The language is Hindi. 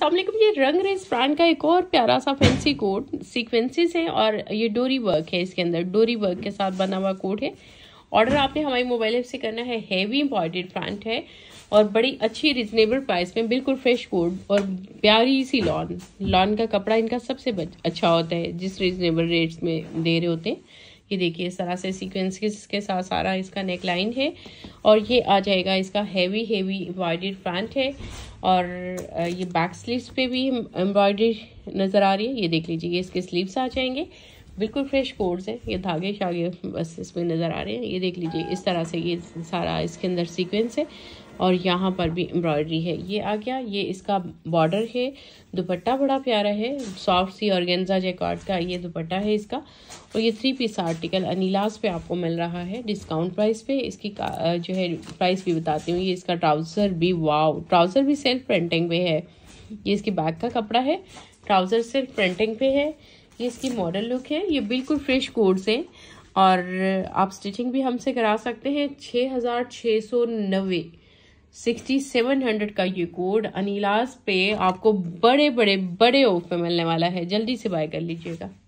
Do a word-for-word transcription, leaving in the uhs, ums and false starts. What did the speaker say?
अस्सलाम वालेकुम। ये रंग रेज ब्रांड का एक और प्यारा सा फैंसी कोट सीक्वेंसेस है और ये डोरी वर्क है, इसके अंदर डोरी वर्क के साथ बना हुआ कोट है। ऑर्डर आपने हमारी मोबाइल ऐप से करना है। हैवी एम्ब्रॉयडर्ड फ्रंट है और बड़ी अच्छी रिजनेबल प्राइस में बिल्कुल फ्रेश कोट और प्यारी सी लॉन लॉन का कपड़ा इनका सबसे अच्छा होता है जिस रिजनेबल रेट्स में दे रहे होते हैं। ये देखिए इस तरह से सीक्वेंस के साथ सारा इसका नेक लाइन है और ये आ जाएगा इसका हैवी हैवी एम्ब्रॉयडर्ड फ्रंट है और ये बैक स्लीव्स पे भी एम्ब्रॉयडरी नज़र आ रही है। ये देख लीजिए, ये इसके स्लीव्स आ जाएंगे, बिल्कुल फ्रेश कोट्स हैं। ये धागे शागे बस इसमें नज़र आ रहे हैं। ये देख लीजिए इस तरह से ये सारा इसके अंदर सीक्वेंस है और यहाँ पर भी एम्ब्रॉयडरी है। ये आ गया, ये इसका बॉर्डर है। दुपट्टा बड़ा प्यारा है, सॉफ्ट सी ऑर्गेन्जा जैकार्ड का ये दुपट्टा है इसका। और ये थ्री पीस आर्टिकल अनीलास पे आपको मिल रहा है डिस्काउंट प्राइस पे। इसकी जो है प्राइस भी बताती हूँ। ये इसका ट्राउज़र भी, वाव, ट्राउज़र भी सेल्फ प्रिंटिंग पे है। ये इसकी बैक का कपड़ा है, ट्राउज़र सेल्फ प्रिंटिंग पे है। ये इसकी मॉडल लुक है। ये बिल्कुल फ्रेश कोट्स हैं और आप स्टिचिंग भी हमसे करा सकते हैं। छः हज़ार छः सौ नब्बे सिक्सटी सेवन हंड्रेड का ये कोड अनीलास पे आपको बड़े बड़े बड़े ऑफ में मिलने वाला है। जल्दी से बाय कर लीजिएगा।